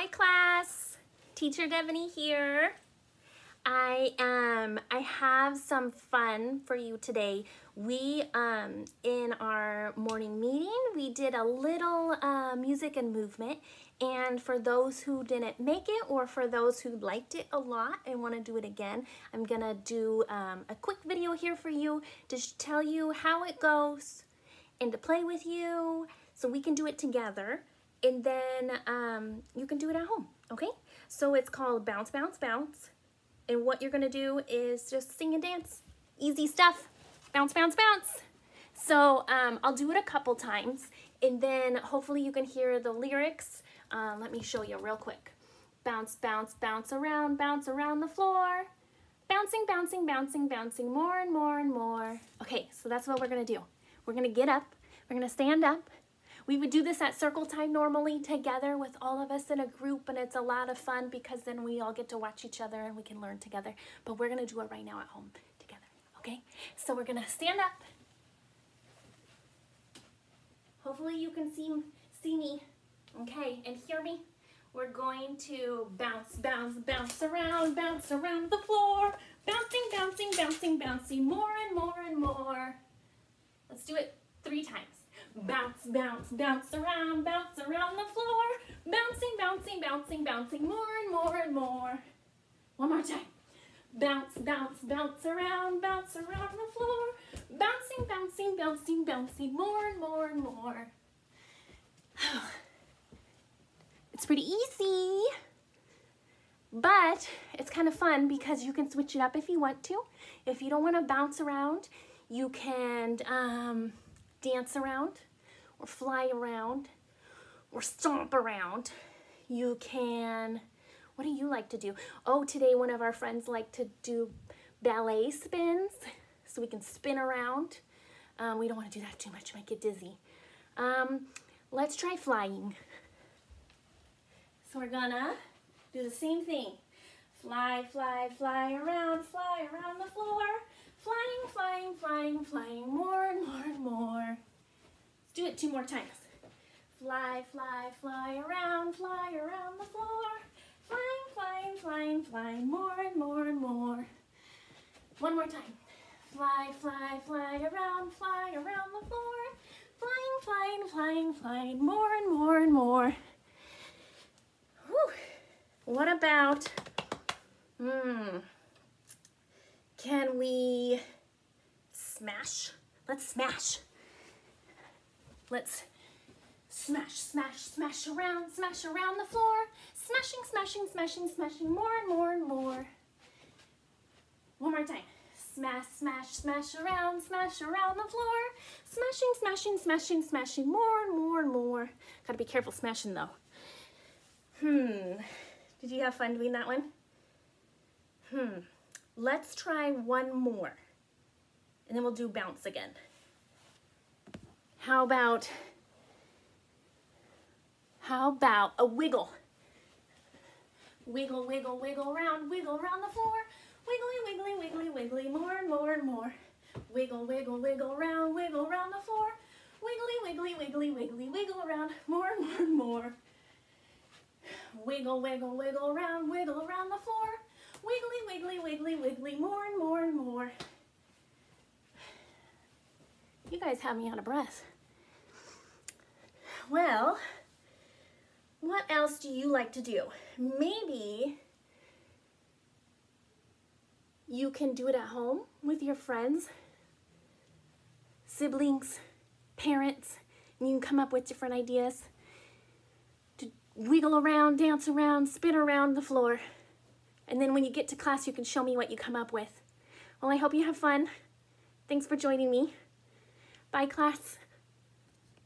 Hi class, Teacher Devaney here. I have some fun for you today. We in our morning meeting we did a little music and movement, and for those who didn't make it or for those who liked it a lot and want to do it again, I'm gonna do a quick video here for you to tell you how it goes and to play with you so we can do it together. And then you can do it at home, okay? So it's called Bounce, Bounce, Bounce. And what you're gonna do is just sing and dance. Easy stuff. Bounce, bounce, bounce. So I'll do it a couple times, and then hopefully you can hear the lyrics. Let me show you real quick. Bounce, bounce, bounce around the floor. Bouncing, bouncing, bouncing, bouncing more and more and more. Okay, so that's what we're gonna do. We're gonna get up, we're gonna stand up. We would do this at circle time normally together with all of us in a group, and it's a lot of fun because then we all get to watch each other and we can learn together. But we're gonna do it right now at home together, okay? So we're gonna stand up. Hopefully you can see me, okay, and hear me. We're going to bounce, bounce, bounce around the floor. Bouncing, bouncing, bouncing, bouncing more and more and more. Let's do it 3 times. Bounce, bounce, bounce around the floor. Bouncing, bouncing, bouncing, bouncing more and more and more. One more time. Bounce, bounce, bounce around the floor. Bouncing, bouncing, bouncing, bouncing more and more and more. It's pretty easy, but it's kind of fun because you can switch it up if you want to. If you don't want to bounce around, you can dance around or fly around or stomp around. You can, what do you like to do? Oh, today one of our friends like to do ballet spins, so we can spin around. We don't want to do that too much, might get dizzy. Let's try flying. So we're gonna do the same thing. Fly, fly, fly around the floor. Flying, flying, flying, flying more and more and more. Let's do it 2 more times. Fly, fly, fly around the floor. Flying, flying, flying, flying more and more and more. One more time. Fly, fly, fly around the floor. Flying, flying, flying, flying more and more and more. Whew. What about, can we smash? Let's smash. Let's smash, smash, smash around the floor. Smashing, smashing, smashing, smashing more and more and more. One more time. Smash, smash, smash around the floor. Smashing, smashing, smashing, smashing more and more and more. Gotta be careful smashing though. Did you have fun doing that one? Let's try one more, and then we'll do bounce again. How about a wiggle? Wiggle, wiggle, wiggle around the floor. Wiggly, wiggly, wiggly, wiggly, more and more and more. Wiggle, wiggle, wiggle around the floor. Wiggly, wiggly, wiggly, wiggly, wiggle around more and more and more. Wiggle, wiggle, wiggle around the floor. Wiggly, wiggly, wiggly, wiggly, more and more and more. You guys have me out of breath. Well, what else do you like to do? Maybe you can do it at home with your friends, siblings, parents, and you can come up with different ideas to wiggle around, dance around, spin around the floor. And then when you get to class, you can show me what you come up with. Well, I hope you have fun. Thanks for joining me. Bye, class.